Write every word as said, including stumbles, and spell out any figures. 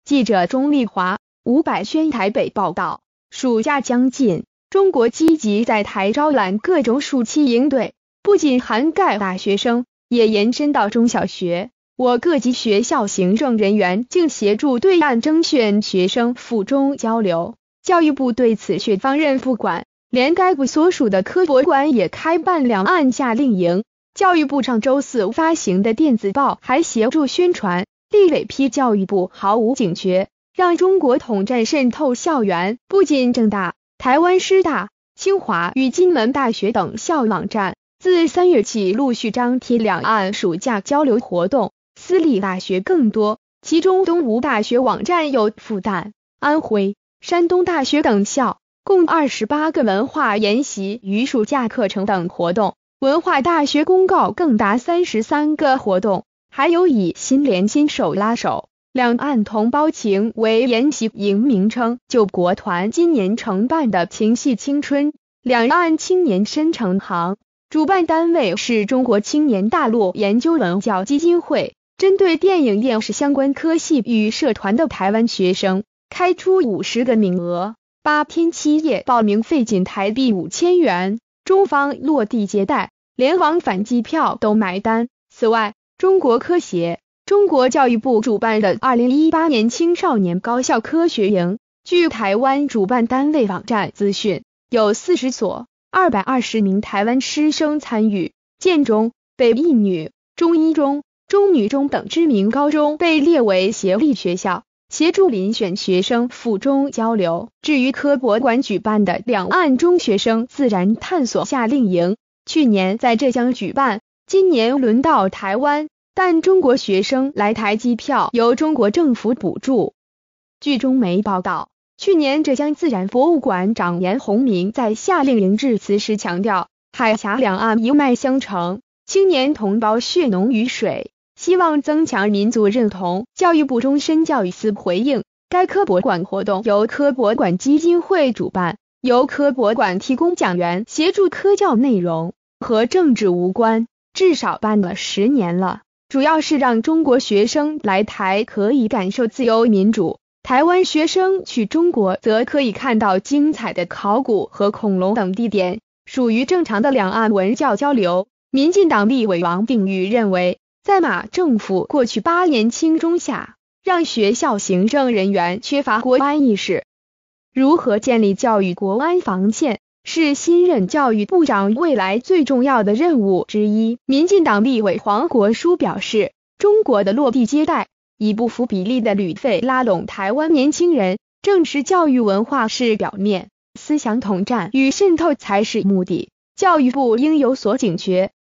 记者钟丽华、吴百轩台北报道。暑假将近，中国积极在台招揽各种暑期营队，不仅涵盖大学生，也延伸到中小学。我各级学校行政人员竟协助对岸征选学生赴中交流。教育部对此却放任不管，连该部所属的科博馆也开办两岸夏令营。教育部上周四发行的电子报还协助宣传，立委批教育部毫无警觉，让中国统战渗透校园。不仅政大、台湾师大、清华与金门大学等校网站自三月起陆续张贴两岸暑假交流活动，私立大学更多，其中东吴大学网站有复旦、安徽、山东大学等校，共二十八个文化研习与暑假课程等活动，文化大学公告更达三十三个活动，还有以心连心手拉手两岸同胞情为研习营名称，救国团今年承办的情系青春两岸青年深成行，主办单位是中国青年大陆研究文教基金会，针对电影电视相关科系与社团的台湾学生开出五十个名额，八天七夜报名费仅台币五千元，中方落地接待，连往返机票都买单。此外，中国科协、中国教育部主办的二零一八年青少年高校科学营，据台湾主办单位网站资讯，有四十所、二百二十名台湾师生参与，建中、北一女、中一中、中女中等知名高中被列为协力学校，协助遴选学生赴中交流。至于科博馆举办的两岸中学生自然探索夏令营，去年在浙江举办，今年轮到台湾，但中国学生来台机票由中国政府补助。据中媒报道，去年浙江自然博物馆长严宏明在夏令营致辞时强调，海峡两岸一脉相承，青年同胞血浓于水，希望增强民族认同。教育部终身教育司回应，该科博馆活动由科博馆基金会主办，由科博馆提供讲员协助科教内容，和政治无关，至少办了十年了，主要是让中国学生来台可以感受自由民主，台湾学生去中国则可以看到精彩的考古和恐龙等地点，属于正常的两岸文教交流。民进党立委王定宇认为，在马政府过去八年轻中下，让学校行政人员缺乏国安意识。如何建立教育国安防线，是新任教育部长未来最重要的任务之一。民进党立委黄国书表示，中国的落地接待，以不符比例的旅费拉拢台湾年轻人，正是教育文化是表面，思想统战与渗透才是目的。教育部应有所警觉，